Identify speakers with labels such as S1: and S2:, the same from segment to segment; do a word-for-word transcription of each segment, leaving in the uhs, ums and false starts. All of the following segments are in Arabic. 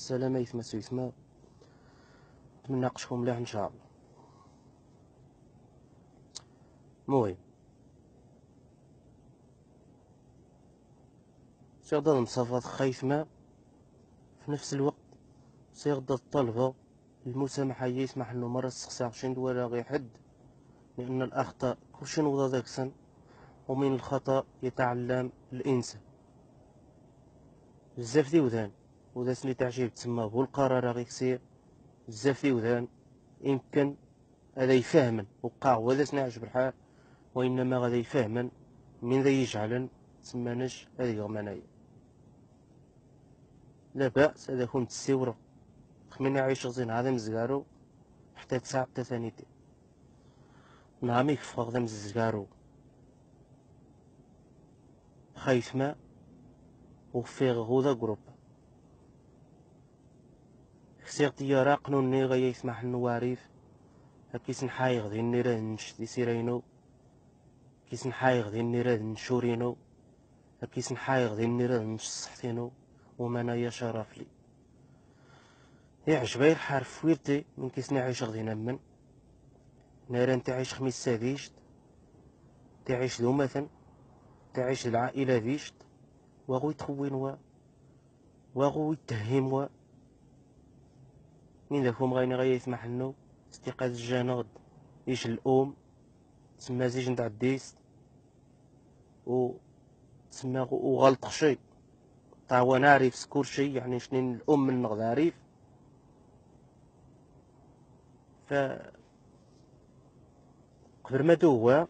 S1: السلامة يثما سيثما. نتناقشكم مليح ان شاء الله. المهم سيغدا المصافات خايثما في نفس الوقت سيغدا الطلبة المسامحة يسمح انه مرة استخسار شين دولا غي حد، لأن الأخطاء كلشي نوضا داك سن، ومن الخطأ يتعلم الإنسان. بزاف ديودان ودا سني تعجيب تسمى هو القرار غي كسير، بزاف ديودان يمكن هذا يفهمن وقع هو ذا سني عجب الحال، وإنما غدا يفهمن من ذا يجعلن تسمانش هذه غمانايا. لا بأس هذا كنت السيورة خمين يعيش غزين هذا مزقارو حتى تسعة تثانيتي نعم يكفغ غدا مزقارو خايف ما وفيغ غودا قروب خسيغ تيارا قنوني غايا يسمح النواريف هكيس نحايغ ذي النيراد نش دي سيرينو، كيس نحايغ ذي النيراد نشورينو، هكيس نحايغ ذي النيراد نش صحتينو، ومنايا شرف لي يعجبي الحرف ويرتي من كيس نعيش غدي نمن ناران تعيش خميس ساديشت تعيش ذو مثلا تعيش العائلة ديشت وغو يتخوين وا وغو يتهم وا من ذاكم غايني غايا يسمح انو استيقاظ الجنود يش الأم تسمى زيج نتاع الديس و تسمى وغلط شي طاوا نعرف سكور شي يعني شنين الأم من نغداريف ف قبل ما دوا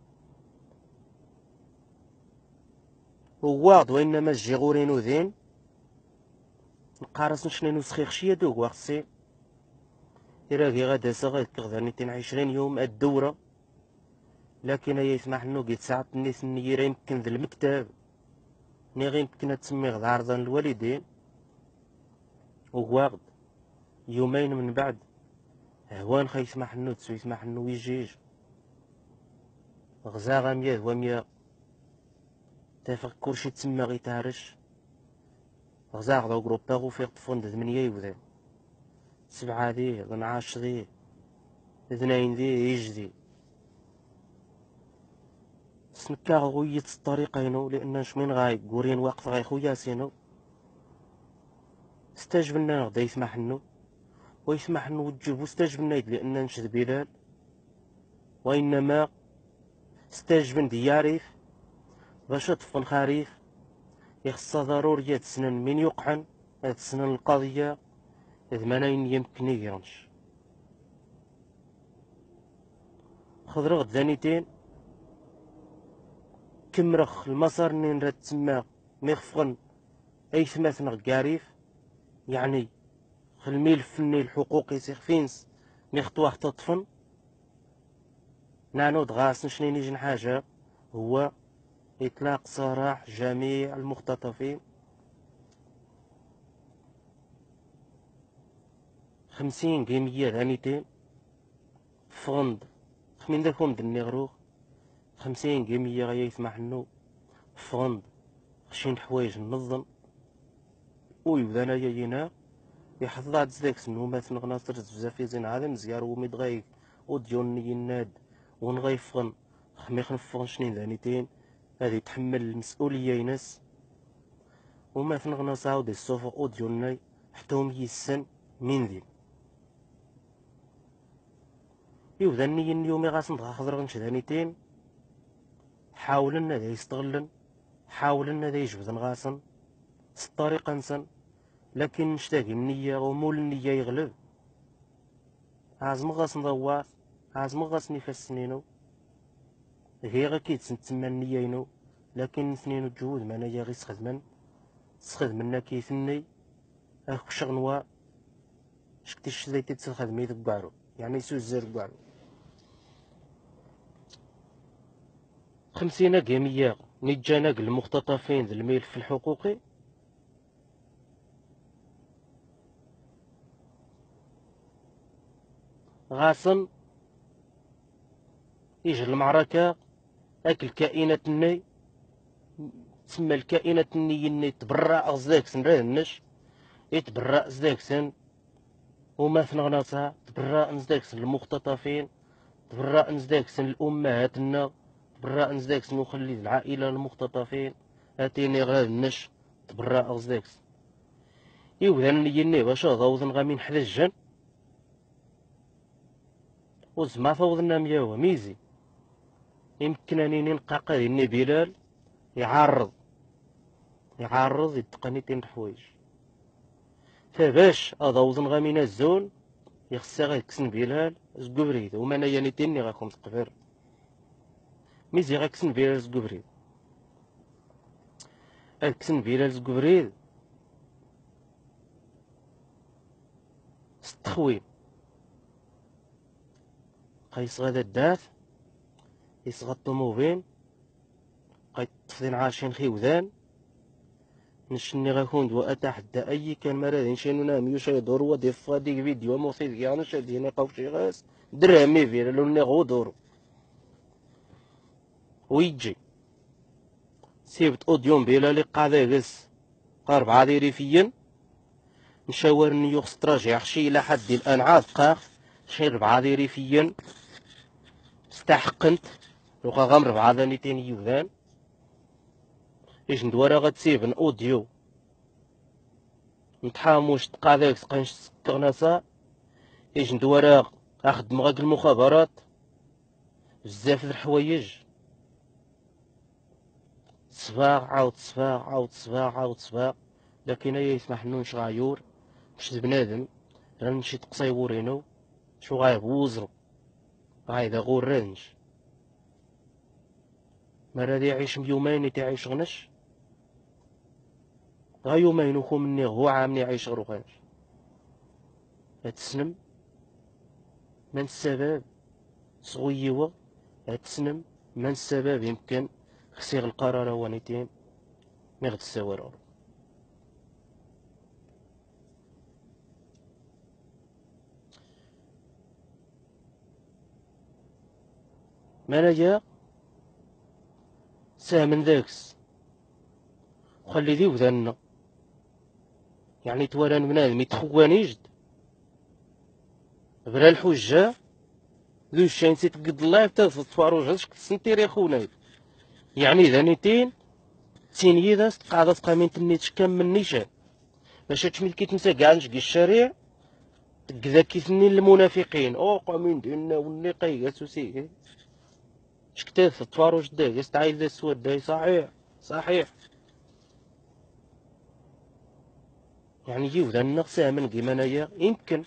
S1: هو وإنما الجيغورينو ذين نقارس نشنينو سخيخ شي دوك واخسي إراكي غادا ساغا كغداني تين عشرين يوم الدورة، لكن هي يسمح انو قيت ساعة الناس النيرة يمكن ذا المكتب ني غي يمكن تسمي غدا عرضان الوالدين وواغد يومين من بعد هوان خا يسمح انو تسو يسمح انو يجيج غزا غامية ومية تافق كلشي تسمى غي تهرش غزا غدا وقروبا غو فيق طفون د ثمنية يوذان سبعة ذي ضنعاش ذي اثنين ذي يجدي سنكا غويت الطريقينو لأن شمين غاي قورين وقت غاي خويا سينو استجبنا غدا يسمح انو ويسمح انو وتجيبو استجبنا لأن نشد بلال، وإنما استجبن دياريف باش طفن خريف يخص ضروري تسنن من يقحن تسنن القضية إذ مناين يمكن يجرنش خضر غد ذانيتين كمرخ المسار نين راه تسمى ميخفغن أي ثماثن غكاريف يعني خلمي الفني الحقوقي سيخفينس ميخطوه حتى طفن نانو دغاس نشني يجن حاجة هو إطلاق سراح جميع المختطفين خمسين قيمية ذانيتين فغند خمين ذاكم دني غروغ خمسين قيمية غايا يسمح انو فغند خشين حوايج ننظم ويبدا يينا يحفظ عاد زداك سنو مثلا غناصر بزاف يزين هذا مزيار وميد غاي وديون يناد ونغاي فغن خمي خنفغن شنين ذانيتين هذه يتحمل المسؤولية ينس ومثلا غناص عاود السوفا اوديوناي حتى هم يسن من ذي يبدا ني يومي غاسن خضر غنش ذانيتين حاولن هذا يستغلن حاولن هذا يجبدن غاسن الطريقة نسن، لكن نشتاقي النية ومول النية يغلب عازم غاس نضواث عازم غاس نفس سنينو هي غاكيد تسمى النية ينو، لكن سنينو الجهود معناها غي سخدمن سخدمنا كيثني اخ شغنوا شكتي الشديتي تخدمي ذك كاعرو يعني سوز زر كاعرو خمسين قيمية نجانا المختطفين ذي الملف الحقوقي غاصن يجي المعركة هاك الكائنات الني تسمى الكائنات الني الني تبرع أغزاك سنراه النش يتبرأ زداكسن وما ثنغناطها تبرأ نزداكسن المختطفين، تبرأ نزداكسن الأمهاتنا، تبرأ نزداكسن وخلي العائلة المختطفين، هاتيني غير النش تبرأ زداكسن يوذن يني باش ضوضن غامين حدا الجن وزما فوضنا مياوة ميزي يمكن اني نلقى ديني بلال يعرض يعرض يتقنيتين الحوايج فباش اضوضن غامين الزون يخصها غيكسن بلال زكبريد وما انا يعني تيني غاكم تقبر ميزي غاكسن بلال زكبريد غاكسن بلال زكبريد ستخوين قيس غدا الداف يصغى الطوموبين قيت تفضين عاشين خيوذان نشني غاكون دوا اتحدى اي كان مرادين شينونا ميوشا يدور وديف ديك فيديو موثيد كيانا شاديني قوشي غاس درامي فيرا لوني غودورو ويجي سيبت اوديون بيلا لي قاعدة غس قاربعة ديري فيا نشاورني يوخ تراجع شي الى حد الان عاد قاخ شي ربعة ديري فيا استحقنت لوقا غام ربعة داني تاني يوذان إيش ندورا غتسيبن أوديو نتحاموش تقاذاك سقنش تغناسا إيش ندورا أخدم غاك المخابرات بزاف د الحوايج صفاغ عاود صفاغ عاود صفاغ عاود صفاغ لكن أيا يسمح نونش غايور مش بنادم راه نمشي تقصيورينو شو غايبوزرو غايدا غور رانش ما راه يعيش يومين تعيش غنش غا يومين وخو مني هو عامني عايش غير وغانش هتسنم من السبب صغيوة هتسنم من السبب يمكن خسيغ القرار وانيتين ميغد السوارور ما نجا ساه من ذاكس خلي ذي وذنا يعني توالان بنادم يتخواني جد بلا الحجة ذو الشين سيتقد الله تفارو جدش كتسنتير يا خونا يعني ذانيتين تيني ذا قاعدة تقامين تني تشكم من نيشان باش تشمل كي تنسى كاع نشقي الشارع تقذا كيثني المنافقين او قامين دينا وني قيقاس وسي شكتاف تفارو جدا يستعيد ذا السود داي صحيح صحيح يعني يجيو ذا النقصة من قيمانيا يمكن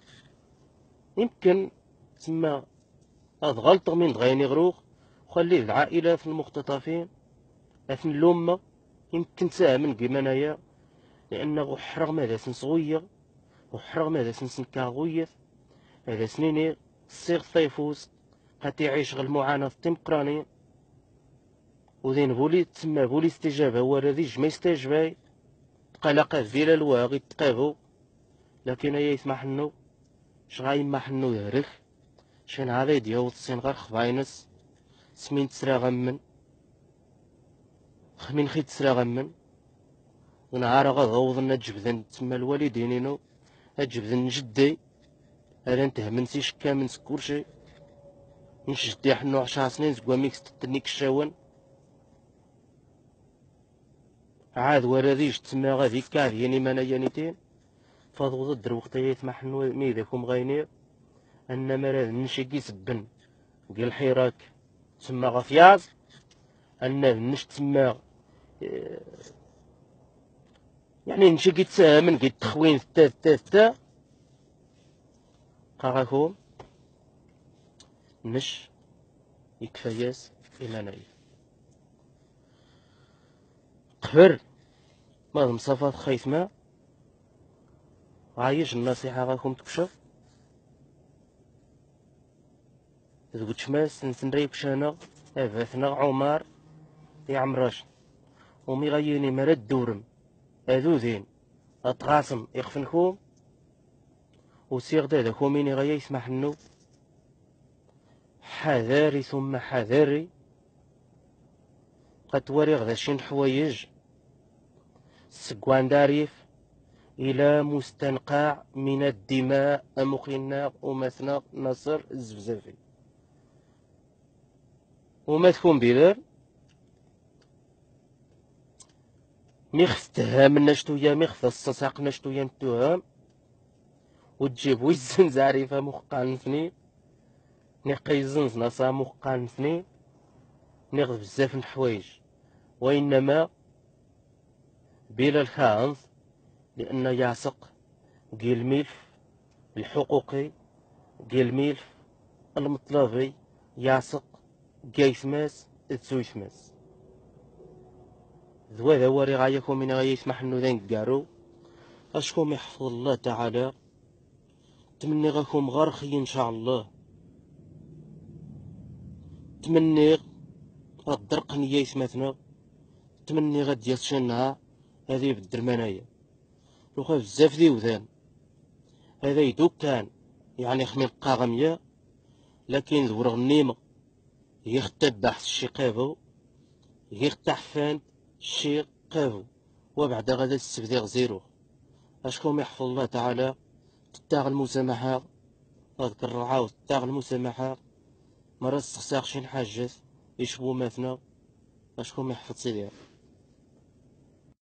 S1: يمكن تسمى هاد غلطة من دغيني غروخ وخلي العائلة في المختطفين أثن الأمة يمكن ساعة من قيمانيا لأنه حرغ ماذا سن صغير وحرغ ماذا سن سن كاغويث هذا سنيني صيغ طيفوس قد يعيش غير المعاناة التمقراني وذين بولي تسمى بولي استجابة هو رذيج ما يستجباي قلقات فيلا الواغي تقابو لكن هي يسمح انو شغاي يمح انو يهرخ شين هذا يديو الصين غير خفاينس سمين تسرا غمن خمين خي تسرا غمن ونهار غضوضن اجبذن تسمى الوالدينينو اجبذن جدي هذا انته من سيش كامن سكورشي مش جدي حنو عشر سنين زقوا ميكس تتنيك الشاون عاد وراديش تسمى غادي كار يعني مانا يانيتين فاضو ضد الوقت يسمح انو ميداكم غاينير ان مراد نشي سبن قال حيراك تسمى غفياز ان نش تسمى يعني نشي تسامن قيت تخوين تا تا تا قاراكم نش يكفياس إيمانوي قبر ما مصافات خيثمة عايش النصيحة غاكم تكشف تقول شماس نسنريك شانا أبثنا عمر يا عمراش ومي غيني مرد دورم هذو ذين أتغاصم يخفنكم وسيغ دادا كوميني غايا يسمح نو حذاري ثم حذاري قد وري غدا شين حوايج سكوان داريف إلى مستنقع من الدماء أمقنا ومثنى نصر الزفزافي وما تكون بلال ميخف تهامنا شتويا ميخف الصساقنا شتويا نتوهام وتجيب ويزن زعريفة مخقان فني نقيزن نصا مخقان فني نغذ بزاف الحوايج وإنما بلا الخانز لأن يعسق قيل ملف الحقوقي قيل ملف المطلبي يعسق قيثماس تسويثماس ذو ذا وري غايكم من غاية يسمح انو ذنك قارو اشكم يحفظ الله تعالى تمني غاكم غرخي ان شاء الله تمني غدرق نيا يسمثنا تمني غد يسشنها هذه بالدرمانية لوخا بزاف ذي وذان هذا يدوك كان يعني خمين قاغمية لكن ذو رغنيمة يختب بحث الشي قابو يختح فان الشي قابو وبعد غدا السبدي غزيرو اشكم يحفظ الله تعالى تتاغ المسامحة اذكر العاود تتاغ المسامحة مرة استخساق شي حاجات يشبو ماثنا اشكم يحفظ سيدي